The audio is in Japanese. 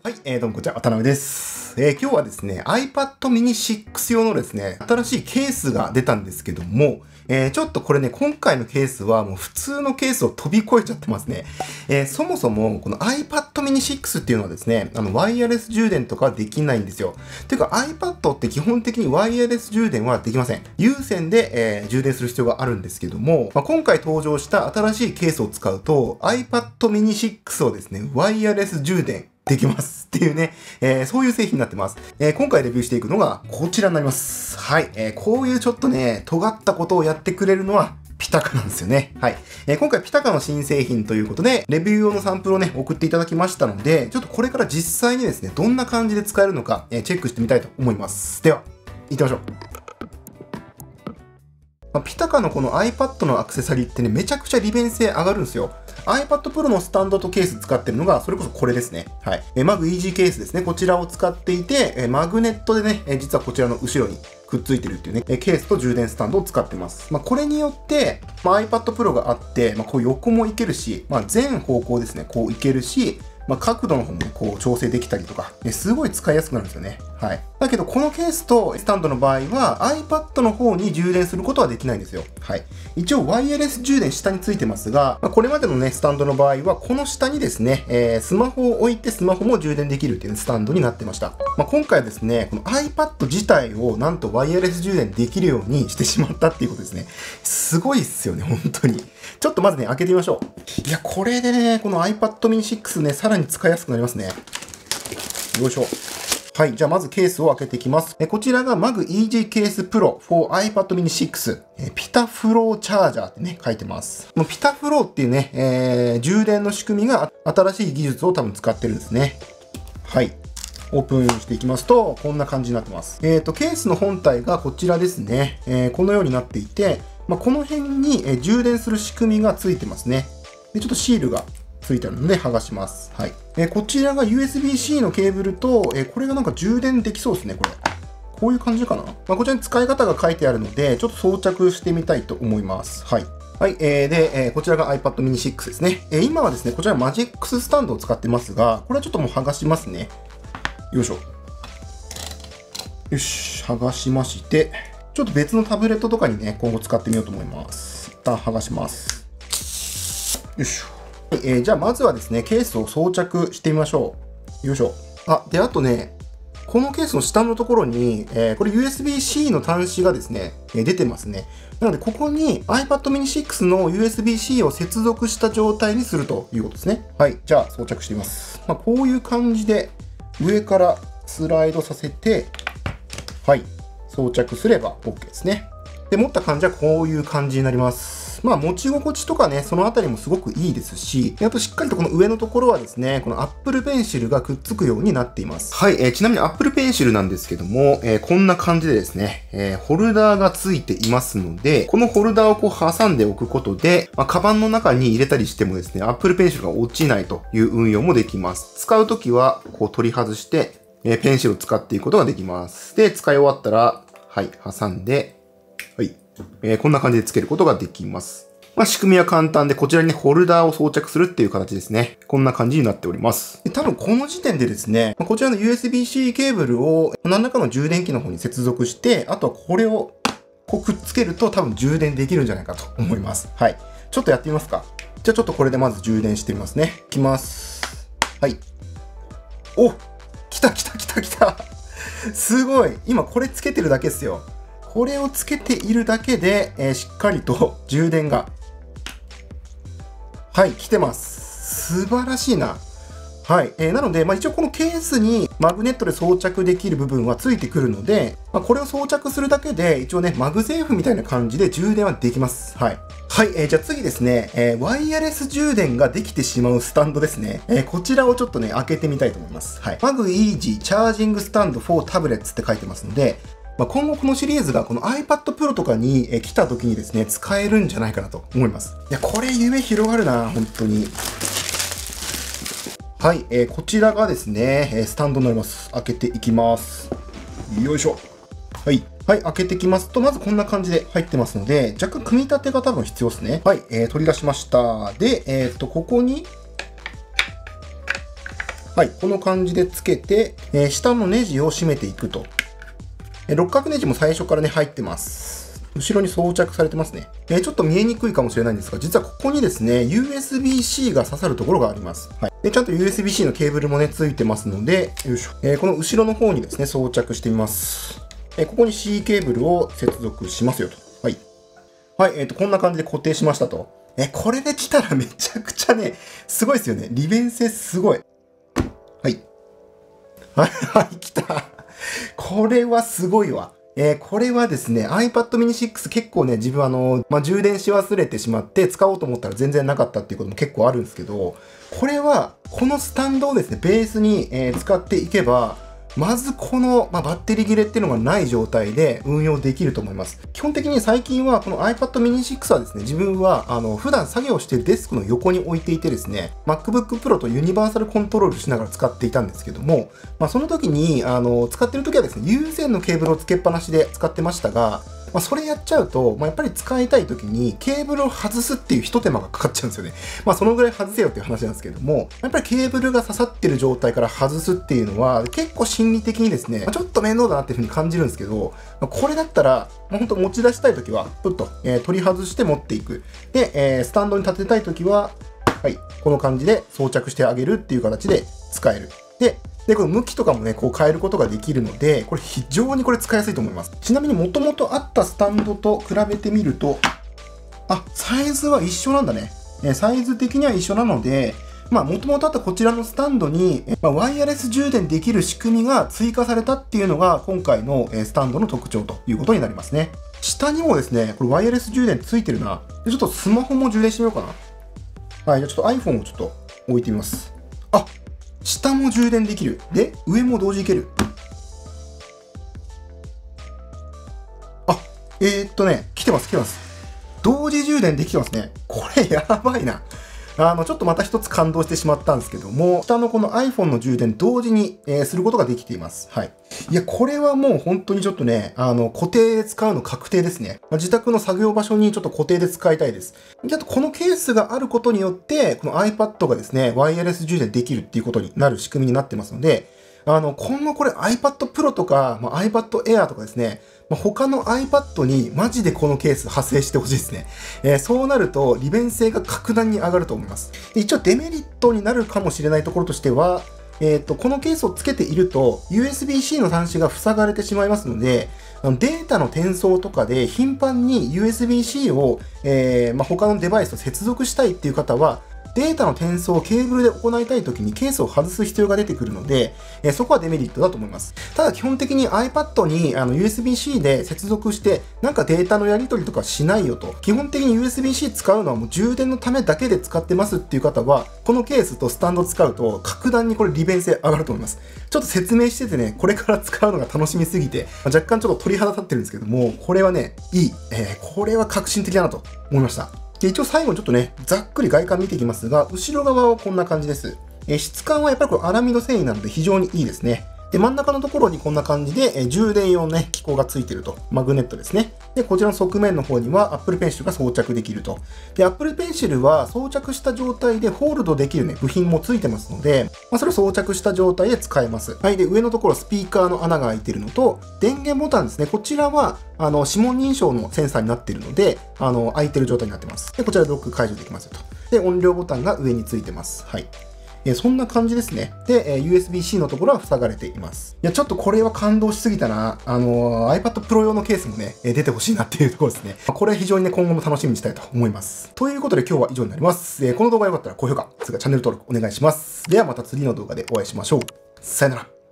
はい、どうもこんにちは、渡辺です。今日はですね、iPad mini 6用のですね、新しいケースが出たんですけども、ちょっとこれね、今回のケースはもう普通のケースを飛び越えちゃってますね。そもそも、この iPad mini 6っていうのはですね、ワイヤレス充電とかできないんですよ。ていうか iPad って基本的にワイヤレス充電はできません。有線で、充電する必要があるんですけども、今回登場した新しいケースを使うと、iPad mini 6をですね、ワイヤレス充電できますっていうね、そういう製品になってます。今回レビューしていくのがこちらになります。はい。こういうちょっとね、尖ったことをやってくれるのはピタカなんですよね。はい。今回ピタカの新製品ということで、レビュー用のサンプルをね、送っていただきましたので、ちょっとこれから実際にですね、どんな感じで使えるのか、チェックしてみたいと思います。では、行ってみましょう。ピタカのこの iPad のアクセサリーってね、めちゃくちゃ利便性上がるんですよ。iPad Pro のスタンドとケース使ってるのが、それこそこれですね。はい。Mag Easy ケースですね。こちらを使っていて、マグネットでね、実はこちらの後ろにくっついてるっていうね、ケースと充電スタンドを使ってます。これによって、iPad Pro があって、こう横もいけるし、全方向ですね、こういけるし、角度の方もこう調整できたりとか、すごい使いやすくなるんですよね。はい。だけど、このケースとスタンドの場合は iPad の方に充電することはできないんですよ。はい。一応、ワイヤレス充電下についてますが、これまでのね、スタンドの場合は、この下にですね、スマホを置いてスマホも充電できるっていうスタンドになってました。今回はですね、この iPad 自体をなんとワイヤレス充電できるようにしてしまったっていうことですね。すごいっすよね、本当に。ちょっとまずね、開けてみましょう。いや、これでね、この iPad mini 6ね、さらに使いやすくなりますね。よいしょ。はい。じゃあ、まずケースを開けていきます。こちらが Mag Easy Case Pro for iPad mini 6。ピタフローチャージャーってね、書いてます。このピタフローっていうね、充電の仕組みが新しい技術を多分使ってるんですね。はい。オープンしていきますと、こんな感じになってます。ケースの本体がこちらですね。このようになっていて、この辺に充電する仕組みがついてますね。で、ちょっとシールがついてあるので剥がします。はい。こちらが USB-C のケーブルと、これがなんか充電できそうですね、これ。こういう感じかな。こちらに使い方が書いてあるので、ちょっと装着してみたいと思います。はい。はい。で、こちらが iPad mini 6ですね。今はですね、こちらマジックススタンドを使ってますが、これはちょっともう剥がしますね。よいしょ。よし、剥がしまして、ちょっと別のタブレットとかにね、今後使ってみようと思います。一旦剥がします。よいしょ。はい、じゃあまずはですね、ケースを装着してみましょう。よいしょ。で、あとね、このケースの下のところに、これ USB-C の端子がですね、出てますね。なので、ここに iPad mini 6の USB-C を接続した状態にするということですね。はい。じゃあ装着してみます。こういう感じで上からスライドさせて、はい。装着すれば OK ですね。で、持った感じはこういう感じになります。持ち心地とかね、そのあたりもすごくいいですし、あとしっかりとこの上のところはですね、この Apple Pencil がくっつくようになっています。はい。ちなみに Apple Pencil なんですけども、こんな感じでですね、ホルダーがついていますので、このホルダーをこう挟んでおくことで、カバンの中に入れたりしてもですね、Apple Pencil が落ちないという運用もできます。使うときは、こう取り外して、ペンシルを使っていくことができます。で、使い終わったら、はい、挟んで、はい。こんな感じで付けることができます。仕組みは簡単で、こちらにね、ホルダーを装着するっていう形ですね。こんな感じになっております。で、多分この時点でですね、こちらの USB-C ケーブルを何らかの充電器の方に接続して、あとはこれをこうくっつけると多分充電できるんじゃないかと思います。はい。ちょっとやってみますか。じゃあちょっとこれでまず充電してみますね。いきます。はい。お！来た来た来た来たすごい今これつけてるだけですよ。これをつけているだけで、しっかりと充電がはい、来てます。素晴らしいな。はい。なので、一応このケースにマグネットで装着できる部分はついてくるので、これを装着するだけで、一応ね、マグセーフみたいな感じで充電はできます。はい。はい。じゃあ次ですね、ワイヤレス充電ができてしまうスタンドですね。こちらをちょっとね、開けてみたいと思います。はい。Mag Easy Charging Stand for Tablets って書いてますので、今後このシリーズがこの iPad Pro とかに来た時にですね、使えるんじゃないかなと思います。いや、これ夢広がるな、本当に。はい、こちらがですね、スタンドになります。開けていきます。よいしょ。はい。はい、開けていきますと、まずこんな感じで入ってますので、若干組み立てが多分必要ですね。はい、取り出しました。で、ここに、 はい、この感じでつけて、下のネジを締めていくと。六角ネジも最初からね、入ってます。後ろに装着されてますね。ちょっと見えにくいかもしれないんですが、実はここにですね、USB-C が刺さるところがあります。はい。で、ちゃんと USB-C のケーブルもね、ついてますので、よいしょ。この後ろの方にですね、装着してみます。ここに C ケーブルを接続しますよと。はい。はい、こんな感じで固定しましたと。これで来たらめちゃくちゃね、すごいですよね。利便性すごい。はい。はい、はい、来た。これはすごいわ。これはですね、iPad mini 6結構ね、自分充電し忘れてしまって使おうと思ったら全然なかったっていうことも結構あるんですけど、これは、このスタンドをですね、ベースに、使っていけば、まずこの、バッテリー切れっていうのがない状態で運用できると思います。基本的に最近はこの iPad mini 6はですね、自分は普段作業しているデスクの横に置いていてですね、MacBook Pro とユニバーサルコントロールしながら使っていたんですけども、その時に使ってる時はですね、有線のケーブルをつけっぱなしで使ってましたが、それやっちゃうと、やっぱり使いたい時にケーブルを外すっていう一手間がかかっちゃうんですよね。そのぐらい外せよっていう話なんですけども、やっぱりケーブルが刺さってる状態から外すっていうのは、結構心理的にですね、ちょっと面倒だなっていう風に感じるんですけど、これだったら、本当持ち出したい時は、プッと、取り外して持っていく。で、スタンドに立てたい時は、はい、この感じで装着してあげるっていう形で使える。で、この向きとかもね、こう変えることができるので、これ非常にこれ使いやすいと思います。ちなみに元々あったスタンドと比べてみると、サイズは一緒なんだね。サイズ的には一緒なので、元々あったこちらのスタンドに、ワイヤレス充電できる仕組みが追加されたっていうのが、今回のスタンドの特徴ということになりますね。下にもですね、これワイヤレス充電ついてるな。でちょっとスマホも充電してみようかな。はい、じゃあちょっと iPhone をちょっと置いてみます。下も充電できる。で、上も同時いける。来てます。同時充電できてますね。これやばいな。ちょっとまた一つ感動してしまったんですけども、下のこの iPhone の充電同時に、することができています。はい。いや、これはもう本当にちょっとね、固定で使うの確定ですね。自宅の作業場所にちょっと固定で使いたいです。で、あとこのケースがあることによって、この iPad がですね、ワイヤレス充電できるっていうことになる仕組みになってますので、今後これ iPad Pro とか、iPad Air とかですね、他の iPad にマジでこのケース派生してほしいですね。そうなると利便性が格段に上がると思います。で一応デメリットになるかもしれないところとしては、このケースをつけていると USB-C の端子が塞がれてしまいますので、データの転送とかで頻繁に USB-C を、他のデバイスと接続したいっていう方は、データの転送をケーブルで行いたいときにケースを外す必要が出てくるので、そこはデメリットだと思います。ただ基本的に iPad にUSB-C で接続してなんかデータのやり取りとかしないよと。基本的に USB-C 使うのはもう充電のためだけで使ってますっていう方は、このケースとスタンド使うと格段にこれ利便性上がると思います。ちょっと説明しててね、これから使うのが楽しみすぎて、若干ちょっと鳥肌立ってるんですけども、これはね、いい。これは革新的だなと思いました。で一応最後にちょっとね、ざっくり外観見ていきますが、後ろ側はこんな感じです。質感はやっぱりこれアラミド繊維なので非常にいいですね。で、真ん中のところにこんな感じで、充電用のね、機構がついてると。マグネットですね。で、こちらの側面の方には Apple Pencil が装着できると。で、Apple Pencil は装着した状態でホールドできるね、部品もついてますので、それを装着した状態で使えます。はい。で、上のところスピーカーの穴が開いてるのと、電源ボタンですね。こちらは、指紋認証のセンサーになっているので、開いてる状態になってます。で、こちらでロック解除できますよと。で、音量ボタンが上についてます。はい。そんな感じですね。で、USB-C のところは塞がれています。いや、ちょっとこれは感動しすぎたな。iPad Pro 用のケースもね、出てほしいなっていうところですね。これは非常にね、今後も楽しみにしたいと思います。ということで今日は以上になります。この動画が良かったら高評価、それからチャンネル登録お願いします。ではまた次の動画でお会いしましょう。さよなら。